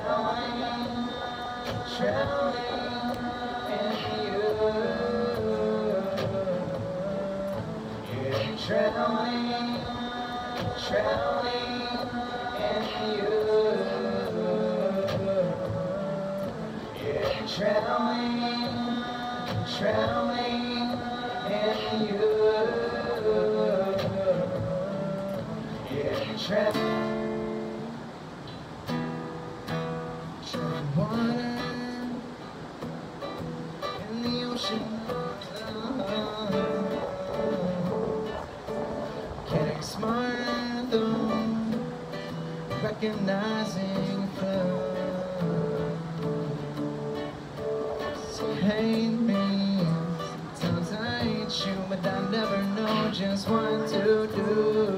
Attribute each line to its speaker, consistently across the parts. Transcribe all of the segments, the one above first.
Speaker 1: drowning in you. Yeah, drowning in you. Yeah, drowning in you. Yeah, drowning. Water in the ocean, getting smart though, recognizing flow. So hate me, sometimes I hate you, but I never know just what to do.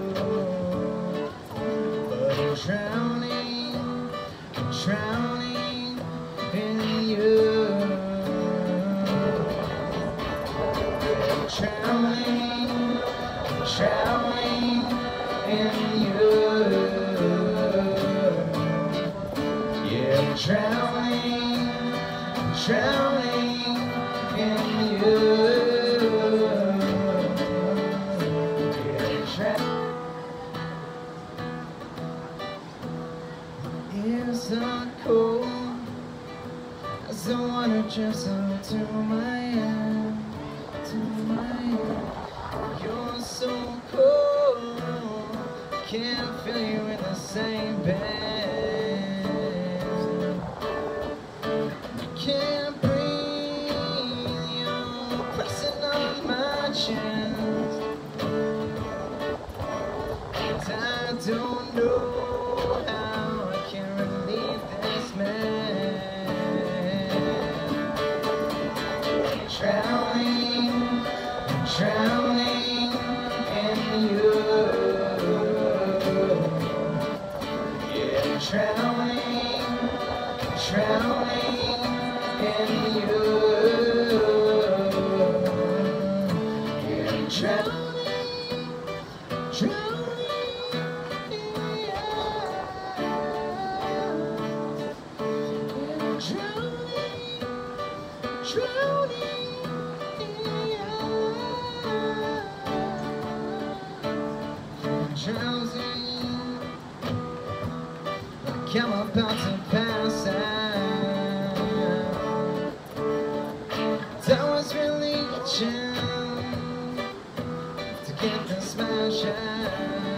Speaker 1: But I'm drowning in you. Drowning in you. Yeah, drowning in you. Yeah, it's so cold as the water drips up to my end, You're so cold, can't feel you in the same bed. Can't breathe, you're pressing on my chest. And I don't know how I can relieve this mess. Drowning in you. Yeah, drowning in you. Yeah, drowning drowning, like I'm about to pass out. I was really itching to get the smash out,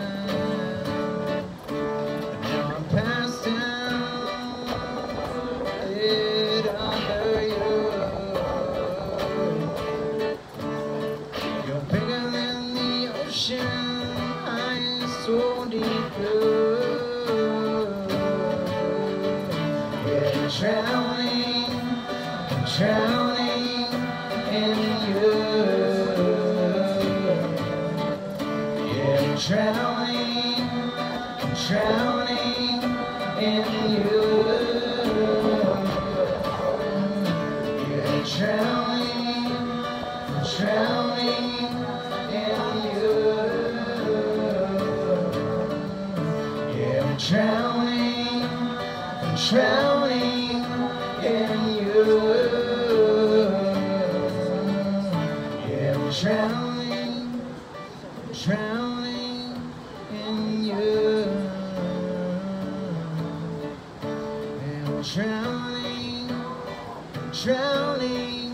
Speaker 1: but now I'm passed out. It under you. You're bigger than the ocean, so deep blue. Yeah, drowning in you. Yeah, drowning in you. Yeah, drowning in you. Drowning in you. Yeah, I'm drowning in you. Yeah, I'm drowning